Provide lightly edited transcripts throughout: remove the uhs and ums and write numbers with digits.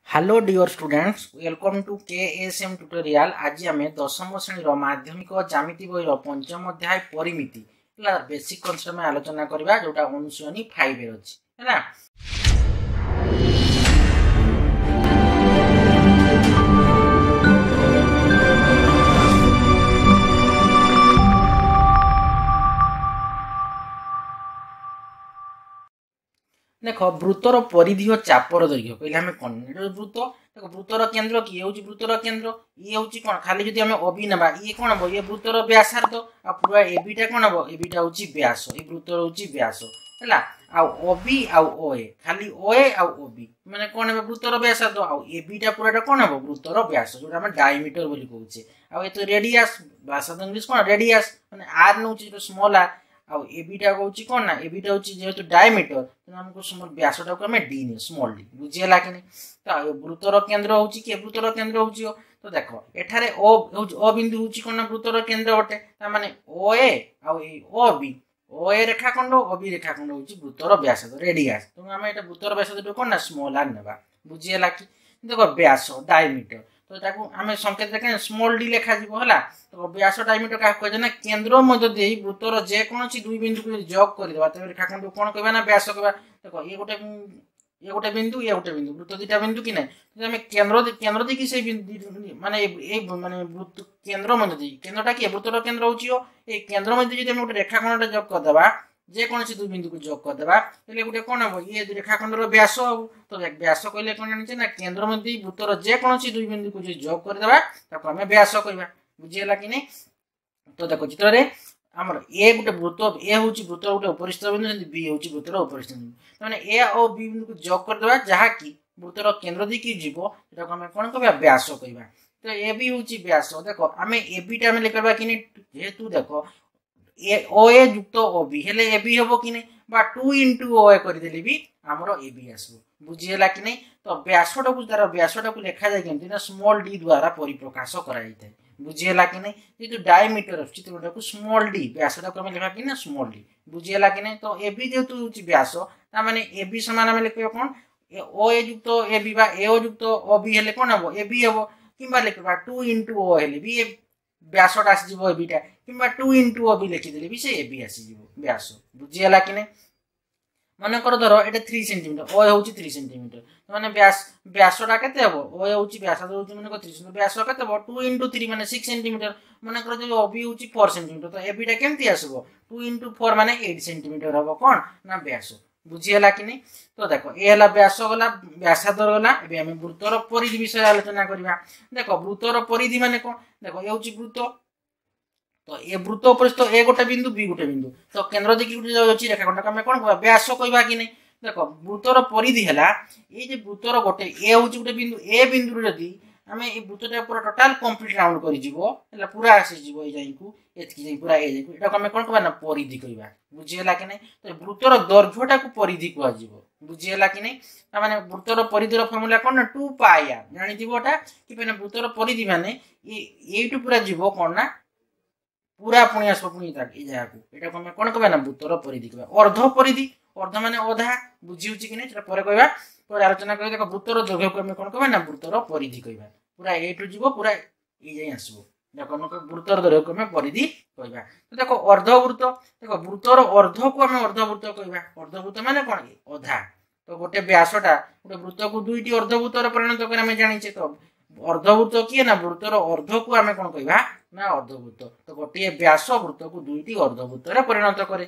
Hello dear students welcome to KSM tutorial. आज आम दशम श्रेणी माध्यमिक ज्यामिति बही पंचम अध्याय परिमिति बेसिक कन्सेप्ट में आलोचना करबा जोटा अनुशीलनी 5 अच्छी है। देख वृत्तर परिधि और चापर दैर्घ्य कहले आम कौन वृत्त देख वृत्तर केन्द्र किए हूँ वृत्तर केन्द्र ये हूँ कौन खाली जब आम अबी ना ये कौन हम ये वृत्तर व्यासार्ध आ पूरा एबिटा कौन हम एबिटा हूँ व्यास ये वृत्तर हूँ व्यास है अबी आए खाली ओए आबी मैंने कौन है वृत्तर व्यासार्ध आबिटा पूरा कौन हम वृत्तर व्यास जो आम डायमीटर बोली कहूचे आ तो रेडियस व्यासार्ध इंग्लिश कौन रेडियस मैंने आर नौ स्मॉल आर आबिटा कौन कौन ना एबिटा हूँ जेहेतु डायमीटर हमको स्मॉल व्यासटा को डी नहीं स्मॉल डी बुझीगला कि नहीं। तो वृत्तर केन्द्र हूँ कि वृत्तर केन्द्र हूँ तो देख एठारे अ बिंदु हूँ कौन वृत्तर केन्द्र अटे माने ओए आबी ओए रेखाखंड अबी रेखाखंड हूँ वृत्तर व्यास रेडियस तेणु आम ये वृत्तर व्यास कौन ना स्मॉल आर ना बुझीगला कि देख व्यास डायमीटर तो आम संकेत देखें स्मॉल डी लिखा है। तो व्यास डायमीटर क्या कहे ना केन्द्र मध्य वृत्तर जेकोसी दुई बिंदु को जग करदे तेज रेखाखंड कौन कह ना व्यास कह देख ये गोटे बिंदु ये गोटे बिंदु वृत्त दुटा बिंदु कि ना केन्द्र देखिए से माने माने केन्द्र मध्य केन्द्रटा किए वृत्तर केन्द्र हूँ ये केन्द्र मध्य जो गोटे रेखाखंड जग करदे जेकोसी दुई बिंदु को जग करदे गोटे कौन हम ये रेखाखंडर व्यास हम तो व्यास कहले कौन जानी ना केन्द्र मध्य वृत्तर जेकोसी दुई बिंदु को जो जग करदे आम व्यास कह बुझीगला कि नहीं। तो देखो चित्र में आमर ए गोटे वृत्त ए हूँ वृत्तर गोटे उपरिस्थ बिंदु बी हूँ वृत्तर उपरिस्थ बिंदु मैंने ए और बी बिंदु को जग करदे जहाँकि वृत्तर केन्द्र देखिए जीव आम कौन कह व्यास कह तो ए बी हूँ व्यास देख आम एबिटा आम लिखा कि जेहेतु देख ओए युक्त ओबी हेले एबी हम कि नहीं बा 2 इंटू ओए करदेले भी आमर एबी आसो बुझीगला कि नहीं। तो व्यासटा को तार व्यासटा को लिखा जाए कि स्मॉल डी द्वारा परिप्रकाश कराई बुझीगला कि नहीं जेहतु डायमीटर चित्रटा को स्मॉल डी व्यासटा को लिखा कि ना स्मॉल डी बुझीगला कि नहीं। तो एबी जेहतु हूँ व्यास ताने एबी सामान आम लिखा कौन ओए युक्त एबी बा ए युक्त ओबी हेले कौन हम एबी हम कि लिखा 2 इंटू ओ हेले भी व्यासटा आसीज एबिटा कि 2 इंटू अबी लिखिदे भी से एबी आसीज व्यास बुझीगला कि नहीं। मनकर धर ये 3 सेंटीमीटर ओ हूँ 3 सेंटीमीटर मैंने व्यासटा के हम ओ हूँ व्यास मन 3 व्यास के 2 इंटू 3 मैंने 6 सेंटीमीटर मनकर जो अबी हूँ 4 सेंटीमीटर तो एबिटा केमती आसो 2 इंटू 4 मैंने 8 सेंटीमीटर हम कौन ना व्यास बुझीगला कि नहीं। तो देख ये व्यास गला व्यासार्ध गला आम वृत्तर परिधि विषय आलोचना करवा। देख वृत्तर परिधि माने कौन देख ये हूँ वृत्त तो ये वृत्त उपरिस्थ ए गोटे बिंदु बी गोटे बिंदु तो केन्द्र देखिए गोटे रेखाखंड आम कौन कह व्यास कहवा कि नहीं। देख वृत्तर परिधि है ये वृत्तर गोटे ए हूँ गोटे बिंदु ए बिंदु जदि आम ये वृत्तटा पूरा टोटाल कंप्लीट राउंड कर पूरा आसीज ये पूरा ये आम कौन कह ना परिधि कहवा बुझीगला कि नहीं। तो वृत्तर दैर्घ्यटा को परिधि कह बुझीगला कि नहीं। मैंने वृत्तर परिधिर फर्मुला कौन ना 2 पाई आर जानीटा कि वृत्तर परिधि माने ये पूरा जीव कौन ना पूरा पुणी आस पुणी जगह को आम कौन कह ना वृत्तर परिधि कह अर्ध परिधि अर्ध मान अधा बुझी कि नहीं कहवा पर आलोचना कर देख वृत्तर दैर्घ्य को आम कौन कह ना वृत्तर परिधि कहवा पूरा एठू जीव पूरा ये आसो देख वृत्तर दैर्घ्य को आम परिधि कहवा। तो देख अर्धवृत्त देख वृत्तर अर्ध को आम अर्धवृत्त कहवा अर्धवृत्त मान कौन अधा तो गोटे व्यासटा गोटे वृत्त को 2टी अर्धवृत्तर परिणत कर आम जाचे तो अर्धवृत्त किए ना वृत्तर अर्ध को आम कौन कहवा ना अर्धवृत्त तो गोटे व्यास वृत्त को 2टी अर्धवृत्तर परिणत करे।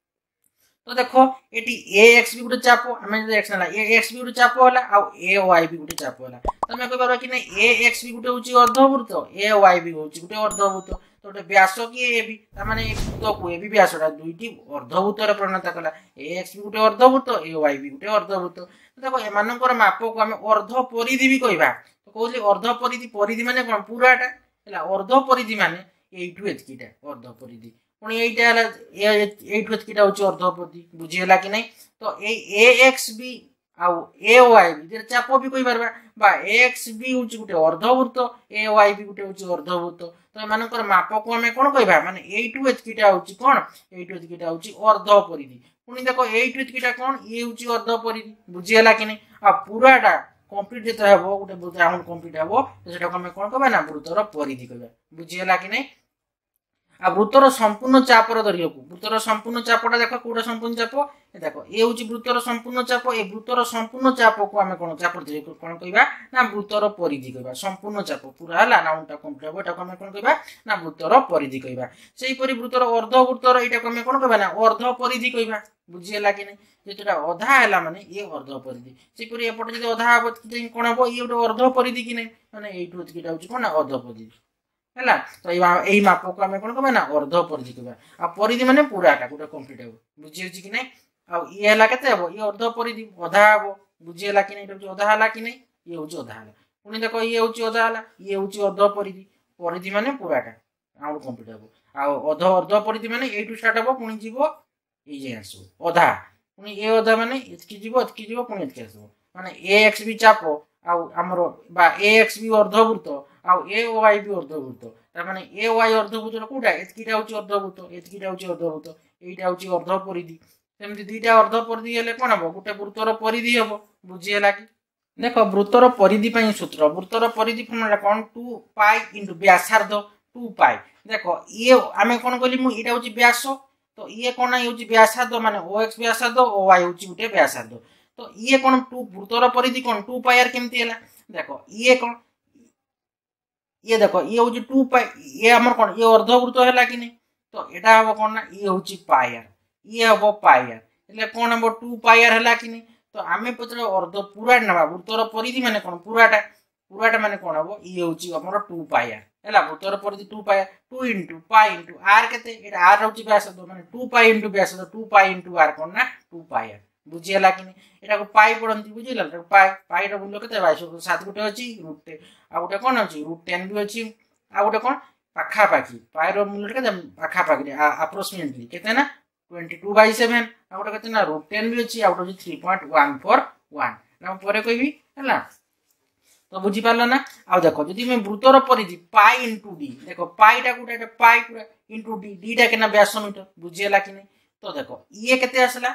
तो देख ये ए एक्स भी गोटे चाप आम एक्स ना ए एक्स भी गोटे चाप है आउ ए वाई भी गोटे चाप है तो आम कह कि ए एक्स भी गोटे हूँ अर्धवृत्त ए वाई भी हूँ गोटे अर्धवृत्त तो गोटे व्यास किए ए भी ताने वृत्त को ए भी व्यासटा 2टी अर्धवृत्तर परिणत कला ए एक्स भी गोटे अर्धवृत्त ए वाई भी गोटे अर्धवृत्त। तो देख एमानकर माप को आम अर्ध परिधि भी कहवा तो कहली अर्ध परिधि परिधि माने कौन पूराटा है अर्ध परिधि माने यू एतकीटा अर्ध परिधि पुणी एतकीटा हूँ अर्ध परिधि बुझीगला कि नहीं। तो ए एक्स भी आउ ए वाई भी चाप भी कहीपर एक्स भी हूँ गोटे अर्धवृत्त ए वाई भी गोटे हूँ अर्धवृत्त तो एमानकर माप को आम कौन कहवा माने एटू एतकीटा हूँ कौन एटू एतकीटा हूँ अर्ध परिधि पुणी देख एटू एतकीटा कौन ये हूँ अर्ध परिधि बुझीगला कि नहीं। आ पूराटा कंप्लीट जेते हबो गोटे राउंड कंप्लीट हबो तो सेटा को हम कोन कहबा ना वृत्तर परिधि कहबा बुझी हला कि नहीं आ वृत्तर संपूर्ण चापर दैर्घ्य को वृत्तर संपूर्ण चापटा देख कोटा संपूर्ण चाप देखो ये हूँ वृत्तर संपूर्ण चाप ए वृत्तर संपूर्ण चाप को आम कौन चाप कौन कहवा ना वृत्तर परिधि कहवा संपूर्ण चाप पूरा है राउंडटा कंप्लीट हम एटा आम कौन कहवा ना वृत्तर परिधि कहवा से वृत्तर अर्धवृत्तर यहाँ को आम कौन कहवा ना अर्ध परिधि कहवा बुझीगला कि नहीं जो अधा है माने ये अर्ध परिधि से एपटे जो अधा हम कौन हम ये गोटे अर्ध परिधि कि नहीं मैंने ये हूँ कौन ना अर्ध परिधि है तो यही माप को आम कौन कहवा ना अर्ध परिधि कहवा आ परिधि माने पूराटा गोटे कंप्लीट हम बुझी कि नहीं आउ ये है केते हम ये अर्ध परिधि अधा हम बुझीगला कि नहीं अधा है कि नहीं ये हूँ अधा है पुणी देख ये हूँ अधा है ये हूँ अर्ध परिधि परिधि माने पूराटा राउंड कंप्लीट हम आउ अर्ध परिधि माने यू स्टार्ट हम पुणी जीव ये आसो अधा पुणी ये अधा माने एतकी जीव पुणी एतकी आसो माने ए एक्स भी चाप आमर बा ए एक्स भी अर्धवृत्त आउ ए वाई भी अर्धवृत्त तार माने ए वाई अर्धवृत्त कोटा एतकीटा हूँ अर्धवृत्त एतकीटा हूँ अर्धवृत्त एटा हूँ अर्ध परिधि सेमती दुईटा अर्ध परिधि हेले कौन हम गोटे वृत्तर परिधि हम बुझीगला कि देख वृत्तर परिधि सूत्र वृत्तर परिधि फर्मुला कौन 2 पाई इंटू व्यासार्ध 2 पाई देख ये आम कौन कहली मुझे हूँ व्यास तो ये कौन ये व्यासार्ध माने ओ एक्स व्यासार्ध ओ वाई हूँ गोटे व्यासार्ध तो ये कौन वृत्तर परिधि कौन 2 पाई आर केमती है देख ये कौन ये देख ये हूँ 2 पाई ये आम कौन ये अर्धवृत्त है कि नहीं तो यहाँ हम कौन ना ये हूँ पाई आर ये हम पाई आर એટલે कौन हम 2 पाई आर है कि नहीं तो आम पचर अर्ध पूरा ना वृत्तर परिधि माने कौन पूराटा माने कौन हम ये हूँ आम 2 पाई आर है वृत्तर परिधि 2 pi R 2 into pi into R के आर हूँ व्यासार्ध माने 2 पाई इंटू व्यासार्ध 2 पाई इंटू आर कौन ना 2 पाई आर बुझीगला कि नहीं यहाँ पाई पढ़ती बुझीगला पाई पाईर मूल्य के 7 गोटे अच्छी रुट आ गोटे कौन अच्छी √10 भी अच्छी आ गोटे कौन पाखापाखि पाईर मूल्य के पाखापाखि अप्रोक्सीमेटली केते ना 22/7 आ गोटे केते ना √10 भी अच्छी आ गोटे 3.141 पर कहबी है तो बुझी पार्ल ना आ देख जदि मैं वृत्तर परिधि पाई इंटू डी देख पाईटा गोटे पाई पूरा इंटू डी डीटा के व्यास मीटर बुझीगला कि नहीं तो देख ये केते आसला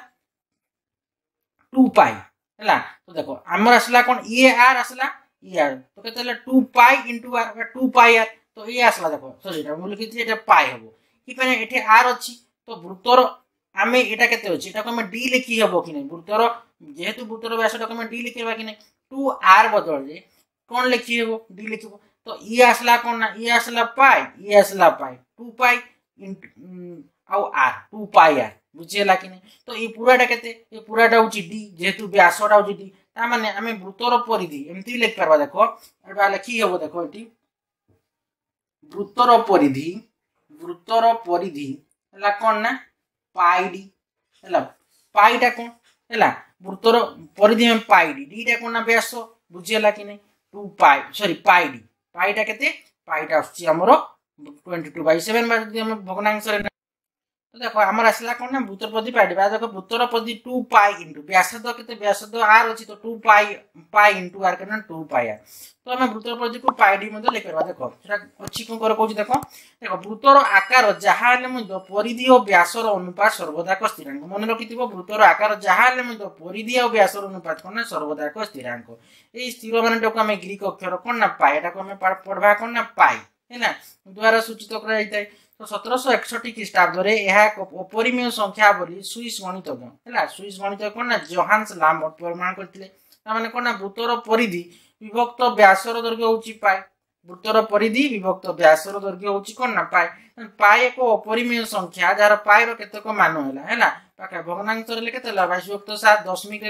2 पाई है तो देखो आमर आसला कौन ये आर आसला ये आर तो केते 2 pi into R 2 pi R तो ये आसला देखो सॉरी एटा बोल कि एटा पाई हबो कि पने एठे आर अछि तो वृत्तर आमे एटा केते अछि एटा को हम डी लिखि हबो कि नहीं वृत्तर जेहेतु वृत्तर व्यासटा को हम डी लिखिबा कि नहीं 2 आर बदल जे कौन लिखि हबो डी लिखिबो तो ये आसला कौन ना ये आसला पाई ये आसला पाई 2 पाई आउ आर 2 पाई आर बुझीगला कि नहीं तो ये पूराटा केते ये पूराटा हूँ डी जेहेतु व्यासटा हूँ डी ता माने आमे वृत्तर परिधि एमती लिख पारबा देखो एटा लिखि हबो देखो एटी वृत्तर परिधि है कौन ना पाई डी है पाईटा कौन है वृत्तर परिधि में पाई डी डीटा कौन ना व्यास बुझीगला कि नहीं 2 पाई सॉरी पाई डी पाईटा केते पाईटा आछी हमरो 22/7 भग्नांश तो देखो आमर आसला कौन ना वृत्तर परिधि पाई देखो वृत्तर परिधि 2 पाई इंटू व्यासार्ध के व्यासार्ध आर अच्छी तो 2 पाई इंटू आर के 2 पाई आर तो आम वृत्तर परिधि को पाई डी लिख पार देखो अच्छी कौन कर कहूँ देखो देखो वृत्तर आकार जहाँ परिधि और व्यासर अनुपात सर्वदा एक स्थिरांक मन रखि वृत्तर आकार जहाँ परिधि और व्यासर अनुपात कौन ना सर्वदा एक स्थिरांक ये स्थिर मान आम ग्रीक अक्षर कौन ना पाई एटा को पढ़वा कौन ना पाई है द्वारा सूचित कराई तो 1761 ख्रीष्टाब्द अपरिमेय संख्या बोली स्विस गणितज्ञ है स्विस गणितज्ञ कौन ना जोहान्स लामर्ट प्रमाण करते मैंने कौन ना वृत्तर परिधि विभक्त व्यासर दैर्घ्य हूँ पाई वृत्तर परिधि विभक्त व्यासर दैर्घ्य हूँ कौन ना पाई पाई एक अपरिमेय संख्या जार पाईर केतक मान है पाखे भग्नांश 22/7 दशमिक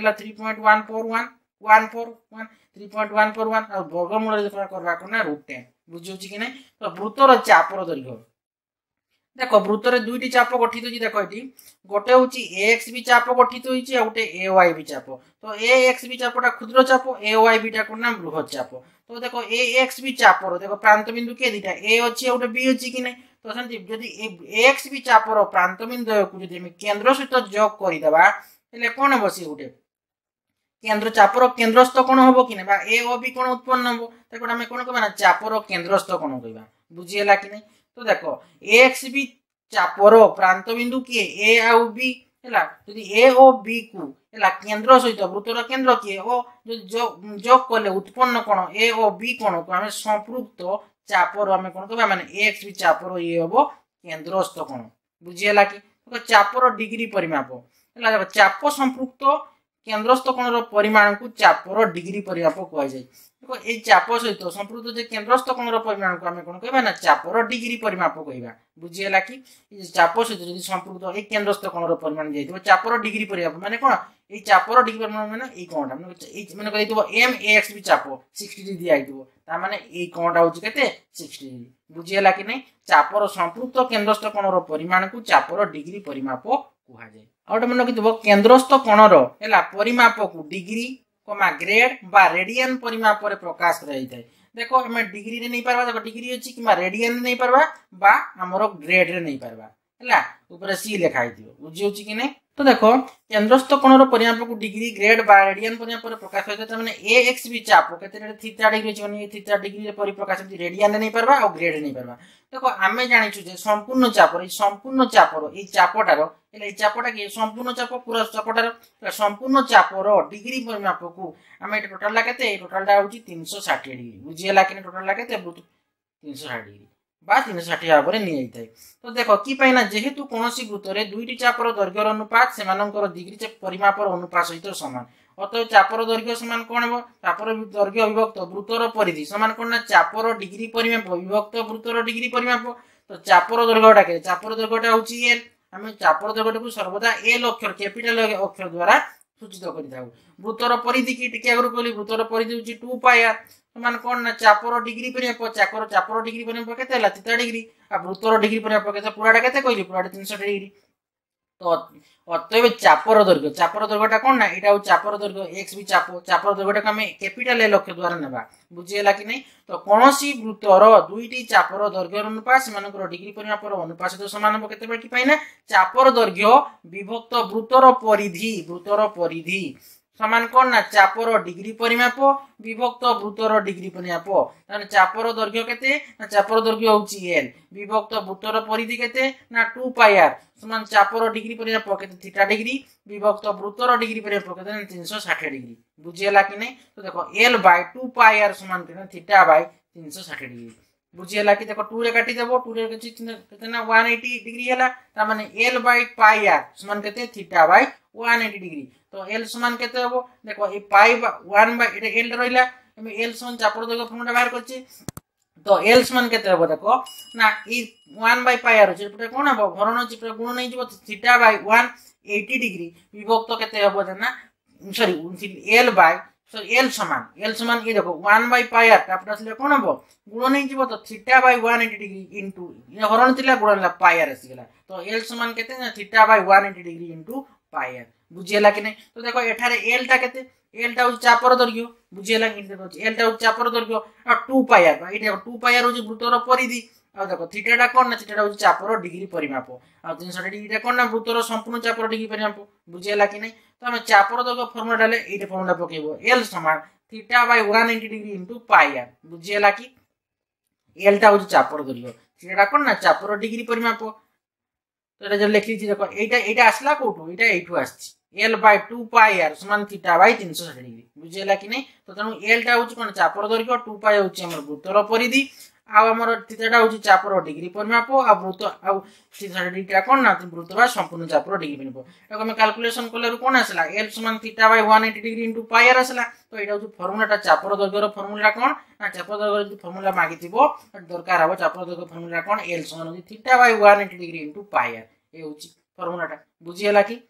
3.141 3.141 और वर्गमूल करवा कौन ना √10 बुझे कि नहीं तो वृत्तर चापर दैर्घ्य देख वृत्तर दुईटी चाप गठित होती देख ये गोटे हूँ ए एक्स भी चाप गठित होती गोटे ए वाई भी चाप तो ए एक्स भी चापटा क्षुद्र चाप ए वाई बीटा कौन ना बृहत चाप तो देखो ए एक्स भी चापर देखो प्रांत बिंदु किए दुईटा ए अच्छी गोटे बी अच्छी कि नहीं तो सेमती जदि ए एक्स भी चापर प्रांत बिंदु को केन्द्र सहित जोग करदे कौन हम सी गोटे केन्द्र चापर केन्द्रस्थ कौन हम कि ए ओ भी कौन उत्पन्न हम आम कौन कहना चापर केन्द्रस्थ कौन कह बुझीगला कि नहीं तो देखो एक्स भी चापर प्रांत बिंदु किए ए आउ बी है जदि ए ओ बी को है केन्द्र सहित वृत्तर केन्द्र किए ओ जोग कले उत्पन्न कोण ए ओ बी कोण को आम संपृक्त चापर आम कौन कह माने ए एक्स बी चापर ये हम केन्द्रस्थ कोण बुझीगला कि चापर डिग्री परिमाप है चाप संपृक्त केन्द्रस्थ कोणर परिमाण को चापर डिग्री परिमाप कहुए देखो ये चाप सहित संपृक्त जो केन्द्रस्थ कोणर परिमाण को आम कौन कह ना चापर डिग्री परिमाप कह बुझीगला कि चाप सहित जो संपृक्त ये केन्द्रस्थ कोणर परिमाण जाइए चापर डिग्री परिमाप माने कौन ये चापर डिग्री परिमाण माने ये कोणटा मैंने कही एम ए एक्स बी चाप 60 डिग्री दिखाई माने ये कोणटा हूँ के 60 डिग्री बुझीगला कि नहीं चापर संपृक्त केन्द्रस्थ कोणर परिमाण को चापर डिग्री परिमाप कहुए आउट मन रखि केन्द्रस्थ कोणर है परिमाप को डिग्री ग्रेड बा रेडियन परिमाप प्रकाश कर देखो आम डिग्री रे नहीं पारबा देखो डिग्री अच्छी कि रेडियन नहीं पारबा बा हमर ग्रेड रे नहीं पारबा है ऊपर सी लिखाई दियो बुझी कि नहीं तो देखो केन्द्रस्थ कोणर परिमाप को डिग्री ग्रेड बा रेडियन परिमाप प्रकाश होता है ए एक्स बी चाप के थीटा डिग्री अच्छी थीटा डिग्री परिप्रकाश रेडियन नहीं पारबा और ग्रेड नहीं पारबा देखो आम जाचु संपूर्ण चापर ये चापटार चापटा कि संपूर्ण चाप पूरा चापटार संपूर्ण चापर डिग्री परिमाप को आम ये टोटाल के टोटालटा हूँ 360 डिग्री बुझीगला कि टोटाल के 360 डिग्री बा 360 भाव में नहीं जाए तो देखो कि जेहेतु कौन वृत्तर दुईटी चापर दैर्घ्यर अनुपात से डिग्री परिमापर अनुपात सहित सामान अतः चापर दैर्घ्य सामान कौन हम चापर दैर्घ्य विभक्त वृत्तर परिधि सामान कौन ना चापर डिग्री परिमाप विभक्त वृत्तर डिग्री परिमाप तो चापर दैर्घ्यटा के चापर दैर्घ्यटा हूँ एल आम चापर दैर्घ्य को सर्वदा एल अक्षर कैपिटल अक्षर द्वारा सूचित कर वृत्तर परिधि की टिके आगु कहली वृत्तर परिधि हूँ 2 पाई आर समान कौन ना चापर डिग्री परिमाप चापर डिग्री परिमाप के थीटा डिग्री आ वृत्तर डिग्री परिमाप के पूराटा के कहली पूराटा 360 डिग्री तो अतएव चापर दैर्घ्यटा कौन ना यहाँ हूँ चापर दैर्घ्य एक्स भी चापर दैर्घ्यटा आम कैपिटल एल अक्षर द्वारा ना बुझीगला कि नहीं तो कौन वृत्तर दुईटी चापर दैर्घ्य अनुपात से डिग्री परिमाप अनुपात सहित सामान हम चापर दैर्घ्य विभक्त वृत्तर परिधि समान कौन ना चापर डिग्री परिमाप विभक्त वृत्तर डिग्री परिमाप चापर दैर्घ्य के चापर दैर्घ्य हूँ एल विभक्त वृत्तर परिधि के ना 2 पाई आर समान चापर डिग्री परिमाप के थीटा डिग्री विभक्त वृत्तर डिग्री परिमाप के 360 डिग्री बुझीगला कि नहीं तो देखो एल बाय 2 पाई आर समान थीटा बाय 360 डिग्री बुझीगला कि देखो 2 रे काटी देबो 2 रे कितना 180 डिग्री है माने एल बाय पाई आर समान के थीटा बाय 180 डिग्री तो एल समान के देखो ये पाई 1 बाय एल रहा एल समान चापर दैर्घ्य फर्मुला बाहर कर तो एल समान के देखो ना ये 1 बाय पाई आर अच्छे कौन हम भरण अच्छी गुण नहीं थीटा बाय 180 डिग्री विभक्त के ना सॉरी एल बाय एल समान ये देखो 1 बाय पाई आर तापर आसले कौन हम गुण नहीं तो थीटा बाय 180 डिग्री इंटू हरण थी गुण पाई आर आसीगला तो एल समान के theta by 180 degree into pi R बुझीगला कि नहीं तो देखो एठारे एलटा के एलटा हूँ चापर दैर्घ्य बुझीगला कि एलटा हूँ चापर दैर्घ्य 2 पाई आर ये 2 पाई आर हूँ वृत्तर परिधि आ देखो थीटाटा कौन ना थीटाटा हूँ चापर डिग्री परिमाप आ 360 डिग्री कौन ना वृत्तर संपूर्ण चापर डिग्री परिमाप बुझीगला कि नहीं तो आम चापर दैर्घ्य फर्मुला डाले ये फर्मुला पकेब एल समान theta by 180 degree into pi R बुझीगला कि एलटा हूँ चापर दैर्घ्य थीटाटा कौन ना चापर डिग्री परिमाप तो ये लिखी देखो यहाँ आसला कौटू यहाँ एल बाय 2 पाई आर समान थीटा बाय 360 डिग्री बुझीगला कि नहीं तो तेणु एलटा हूँ कौन चापर दैर्घ्य 2 पाई हूँ वृत्तर परिधि आमर थीटाटा हूँ चापर डिग्री परिमाप आ वृत्त आ 360 डिग्री कौन ना वृत्त बा संपूर्ण चापर डिग्री परिमाप आम कैलकुलेशन कलु कौन आसला एल समान theta by 180 degree into pi R आसला तो यहाँ हूँ फर्मुलाटा चापर दैर्घ्यर फर्मुला कौन ना चापर दैर्घ्य जो फर्मुला मागी दरकार हम चापर दैर्घ्य फर्मुला कौन एल समान theta by 180 degree into pi R ये हूँ फर्मुलाटा बुझीगला कि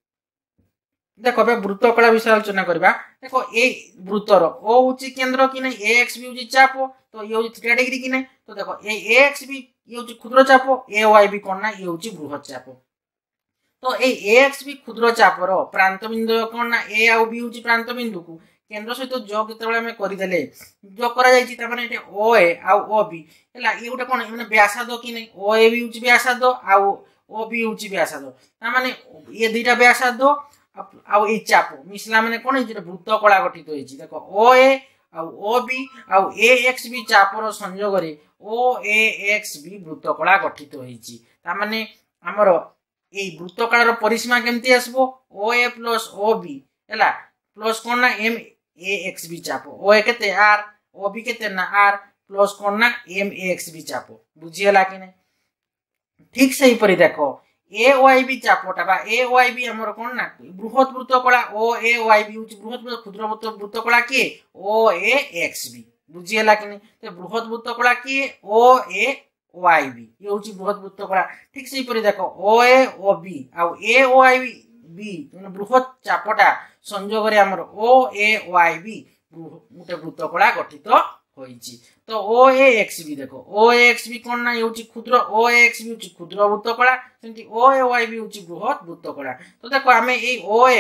देखो वृत्त कला विषय आलोचना करबा देखो ए वृत्तर ओ हूँ केन्द्र कि नहीं ए एक्स बी हूँ चाप तो ये हूँ थीटा डिग्री कि नहीं तो देखो ए एक्स बी ये हूँ क्षुद्र चाप ए वाई भी कौन ना ये हूँ बृहत चाप तो ए एक्स बी क्षुद्र चापर प्रांत बिंदु कौन ना ए आउ बी हूँ प्रांत बिंदु को केन्द्र सहित जोग जो करदे जोग कर ओ ए आउ ओ बी है ये गोटे कौन मैंने व्यासाद कि नहीं ओ ए भी हूँ व्यासाद आउ ओ बी हूँ व्यासाद माने ये दुईटा व्यासाद आउ ये चाप मिसला मैंने कौन वृत्त कला गठित होती देखो ओ ए आउ ओ बी आउ ए एक्स बी चापर संयोग ओ ए एक्स बी वृत्त कला गठित होती आमर এই বৃত্তকার পরিসীমা কেমতি আসবো OA প্লস OB ହେଲା প্লস কোন না MAXB চাপ OA কেতে R OB কেতে না R প্লস কোন না MAXB চাপ বুঝি ହେଲା কি নাই ঠিক সেইপরি দেখো AYB চাপটা বা AYB আমার কোন না বৃহৎ বৃত্তকলা OAYB হচ্ছে বৃহৎ ক্ষুদ্র বৃত্তকলা কি OAXB বুঝি ହେଲା কি নাই তো বৃহৎ বৃত্তকলা কি OAYB ये হচ্ছে বৃহৎ বৃত্তকলা ঠিক সেইপরি দেখো OAOB আর AOYB মানে বৃহৎ চাপটা সংযোগরে আমার OAYB গোটে বৃত্তকলা গঠিত হয়েছি তো OAXB দেখো OAXB কোন না হচ্ছে ক্ষুদ্র OAXB হচ্ছে ক্ষুদ্র বৃত্তকলা সেমতি OAYB হচ্ছে বৃহৎ বৃত্তকলা তো দেখো আমি এই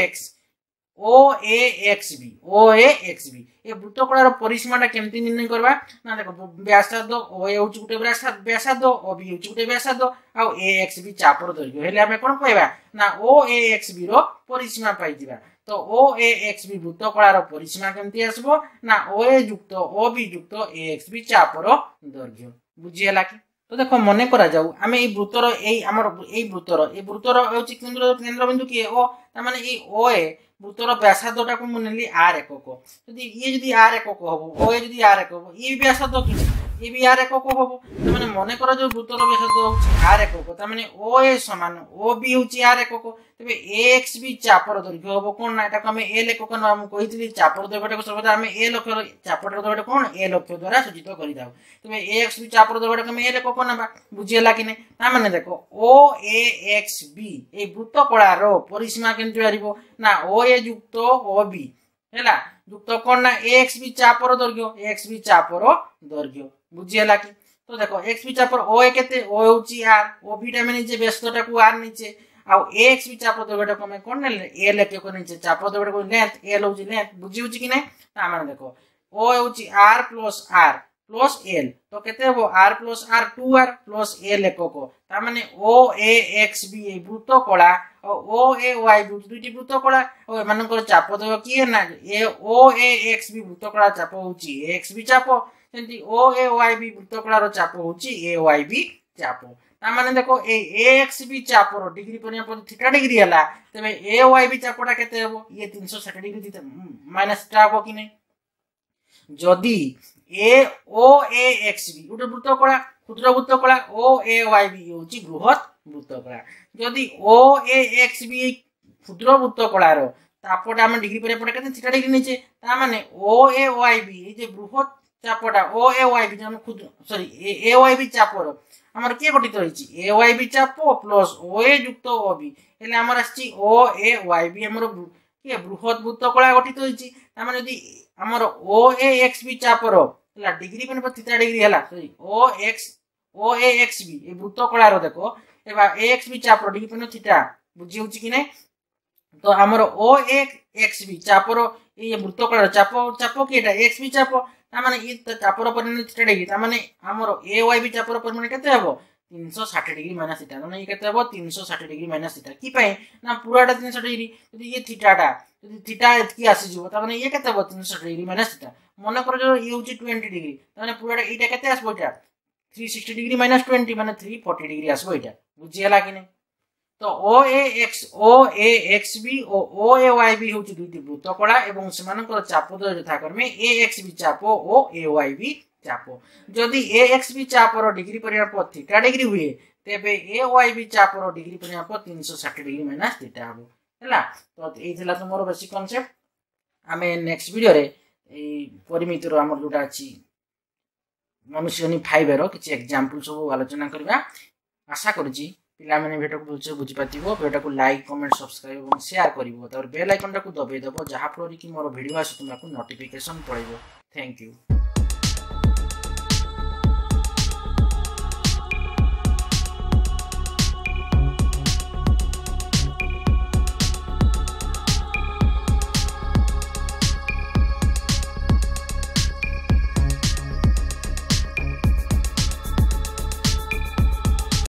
OAXB এই বৃত্তকলার পরিসীমাটা কেমতি নির্ণয় করবা না দেখো ব্যাসার্ধ OA হচ্ছে গোটে ব্যাসার্ধ OB হচ্ছে গোটে ব্যাসার্ধ আর AXB চাপর দৈর্ঘ্য হেলে আমি কোন পাইবা না OAXB র পরিসীমা পাইবা তো OAXB বৃত্তকলার পরিসীমা কেমতি আসবো না OA যুক্ত OB যুক্ত AXB চাপর দৈর্ঘ্য বুঝি ହେଲା কি তো দেখো মনে করা যাও আমি এই বৃত্তর এই আমার এই বৃত্তর হচ্ছে কেন্দ্রবিন্দু কি ও তার মানে এই OA বৃত্তর ব্যাসার্ধটাকে মু নেলি R একক যদি ইয়ে যদি R একক হবো OA যদি R একক হবো এই ব্যাসার্ধ কি এ বি R একক হবো তার মানে মনে করো যে বৃত্তর ব্যাসার্ধ হচ্ছে R একক তার মানে OA সমান OB হচ্ছে R একক তবে AXB চাপর দৈর্ঘ্য হবো কোন না এটাকে আমি L একক না আমি কইଥିଲି চাপর দৈর্ঘ্যটাকে সর্বদা আমি L অক্ষ চাপর দৈর্ঘ্যটা কোন L অক্ষ দ্বারা সূচিত করি দাও তবে AXB চাপর দৈর্ঘ্যটাকে আমি L একক নেবা বুঝি ହେଲା কি নাই তার মানে দেখো OAXB এই বৃত্তকলার পরিসীমা কেমতি বাড়িব না OA যুক্ত OB ହେଲା যুক্ত কোন না AXB চাপর দৈর্ঘ্য বুঝি ହେଲା কি তো দেখো AXB চাপর OA কেতে OA হচ্ছে R OB টা মানে যে ব্যস্তটাকে R নিচে আর AXB চাপর দৈর্ঘ্যটাকে আমি কোন নেলে L একক নিচে চাপর দৈর্ঘ্যটাকে লেন্থ L হচ্ছে লেন্থ বুঝি হচ্ছে কি নাই তার মানে দেখো OA হচ্ছে R প্লস L তো কেতে হবো R plus R 2R plus L একক তার মানে OAXB এই বৃত্তকলা ও OAYB দুইটি বৃত্তকলা ও এমানଙ୍କର চাপ দৈর্ঘ্য কি না OAXB বৃত্তকলা চাপ হচ্ছে AXB চাপ সেমতি OAYB বৃত্তকলার চাপ হচ্ছে AYB চাপ তার মানে দেখো এই AXB চাপর ডিগ্রি পরিমাপ থিটা ডিগ্রি হলা তবে AYB চাপটা কেতে হবো ইয়ে 360 ডিগ্রি মাইনাস থিটা হবো কি নাই যদি OAXB গোটে বৃত্তকলা ক্ষুদ্র বৃত্তকলা OAYB হচ্ছে বৃহৎ বৃত্তকলা যদি OAXB ক্ষুদ্র বৃত্তকলার তাপটা আমি ডিগ্রি পরিমাপটা কেতে থিটা ডিগ্রি নিচে তার মানে OAYB এই যে বৃহৎ চাপটা OAYB যেমন ক্ষুদ্র সরি AYB চাপর আমার কি গঠিত হয়েছে AYB চাপ প্লস OA যুক্ত OB এলে আমার আসছে OAYB আমার কি বৃহৎ বৃত্তকলা গঠিত হয়েছে তার মানে যদি আমার OAXB চাপর ହେଲା ডিগ্রি মানে থিটা ডিগ্রি ହେଲା সরি OAXB এই বৃত্তকলার দেখো এবার AXB চাপর ডিগ্রি মানে থিটা বুঝি হচ্ছে কি নাই তো আমার OAXB চাপর এই বৃত্তকলার চাপ কি এটা XB চাপ তার মানে এই চাপর পরিমাণ থিটা ডিগ্রি তার মানে আমার AYB চাপর পরিমাণ কেতে হবো 360 ডিগ্রি মাইনাস থিটা মানে এই কেতে হবো 360 ডিগ্রি মাইনাস থিটা কি পাই না পুরাটা 360 ডিগ্রি যদি এই থিটাটা যদি থিটা এতকি আসি যাব তার মানে এই কেতে হবো 360 ডিগ্রি মাইনাস থিটা মনে করো যে এই হচ্ছে 20 ডিগ্রি তার মানে পুরাটা এইটা কেতে আসবো এটা 360 ডিগ্রি মাইনাস 20 মানে 340 ডিগ্রি আসবো এটা বুঝি ହେଲା কি নাই তো OAXB ও OAYB হচ্ছে দুইটি বৃত্তকলা এবং সেমানଙ୍କର চাপ দৈর্ঘ্য যথাক্রমে AXB চাপ ও AYB চাপ যদি AXB চাপর ডিগ্রি পরিমাপ থিটা ডিগ্রি हुए তেবে AYB চাপর ডিগ্রি পরিমাপ 360 ডিগ্রি মাইনাস থিটা হবো ହେଲା তো এই ଥିଲା তোমার বেসিক কনসেপ্ট আমি নেক্সট ভিডিও রে এই পরিমিতির আমার যেটা আছে মনুষ্যনি 5 এর কিছু एग्जांपल सब आलोचना करबा आशा करछि पिलाମାନେ ভিডিওକୁ ଭଲସେ ବୁଝି ପାଥିବ ଭିडिଓକୁ ଲାଇକ୍ କମେଣ୍ଟ ସବସ୍କ୍ରାଇବ ଏବଂ ସେୟାର କରିବ ତାପରେ ବେଲ୍ ଆଇକନଟାକୁ ଦବାଇ ଦେବ ଯାହା ଫଳରେ କି ମୋର ଭିडिଓ ଆସି ତୁମକୁ ନୋଟିଫିକେସନ ପଳେଇବ थैंक यू।